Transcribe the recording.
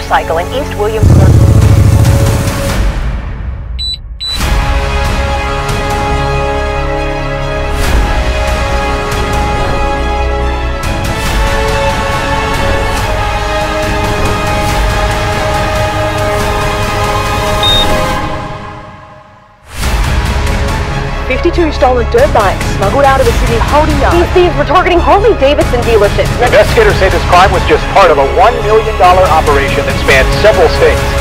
motorcycle in East Williamsburg. $52 stolen dirt bikes smuggled out of the city holding yard. These thieves were targeting Harley-Davidson dealerships. Investigators say this crime was just part of a $1 million operation that spanned several states.